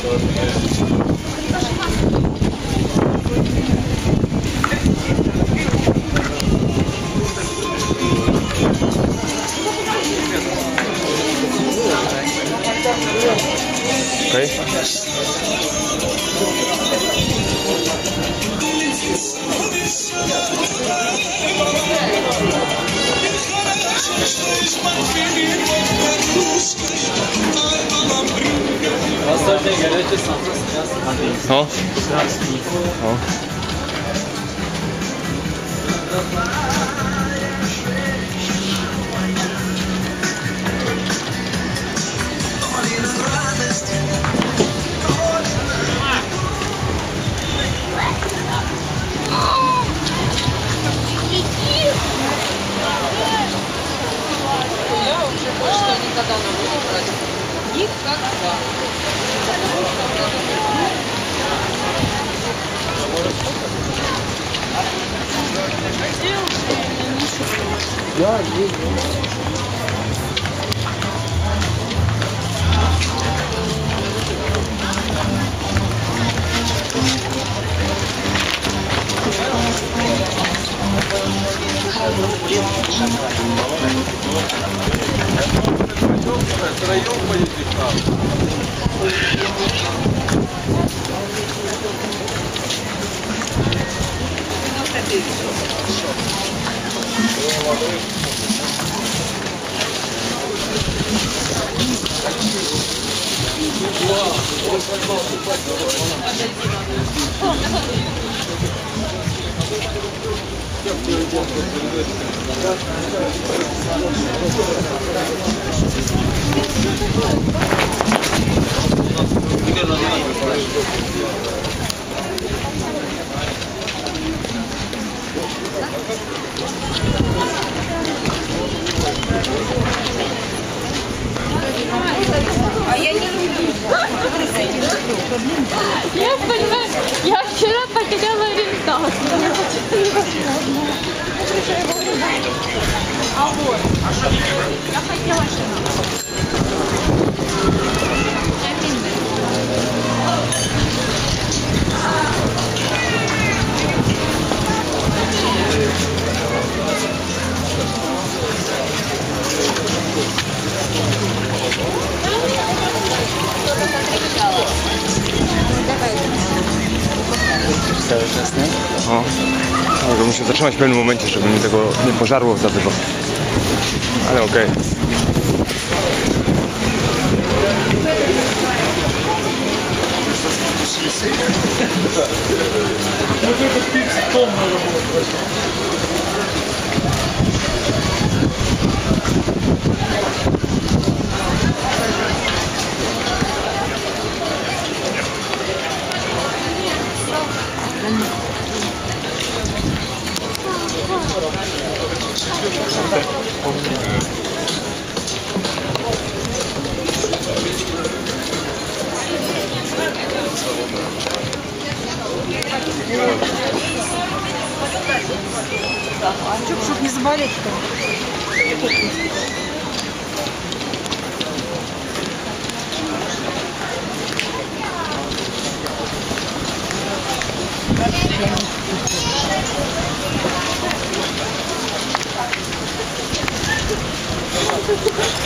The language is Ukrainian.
No. No. Никогда не буду брать. Никогда. Да, есть. А я не люблю. Я понимаю, я вчера потеряла ориентацию. А вот. Я хотела Cały czas, nie? O. Może muszę zatrzymać w pewnym momencie, żeby mnie tego nie pożarło za dużo. Ale okej. Чтоб не заболеть-то. Thank you.